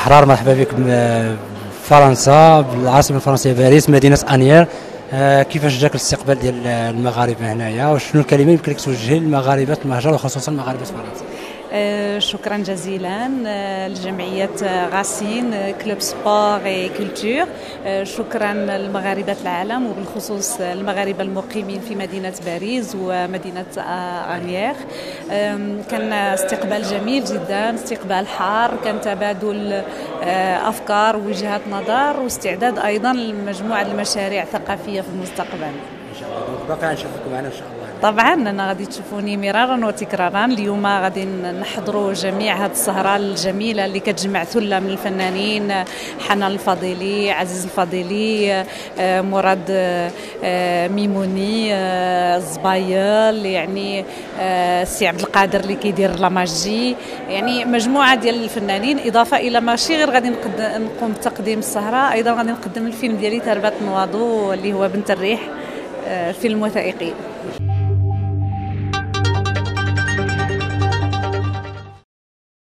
احرار، مرحبا بكم فرنسا، بالعاصمه الفرنسيه باريس، مدينه انير. كيفاش جاك الاستقبال ديال المغاربه هنايا، وشنو الكلمه يمكن لك توجهي للمغاربه المهجر وخصوصا مغاربه فرنسا؟ شكرا جزيلا لجمعية غاسين كلوب سبور اي كولتور. شكرا لمغاربة العالم وبالخصوص المغاربة المقيمين في مدينة باريس ومدينة أنيير. كان استقبال جميل جدا، استقبال حار، كان تبادل أفكار ووجهات نظر واستعداد أيضا لمجموعة المشاريع ثقافية في المستقبل. ان شاء الله باقي غنشوفكم معنا ان شاء الله. طبعا انا غادي تشوفوني مرارا وتكرارا. اليوم غادي نحضروا جميع هذه السهره الجميله اللي كتجمع ثله من الفنانين: حنان الفضيلي، عزيز الفضيلي، مراد ميموني، الزبايل، يعني السي عبد القادر اللي كيدير لاماجي، يعني مجموعه ديال الفنانين. اضافه الى ماشي غير غادي نقوم بتقديم السهره، ايضا غادي نقدم الفيلم ديالي تربات نواضو اللي هو بنت الريح، فيلم وثائقي.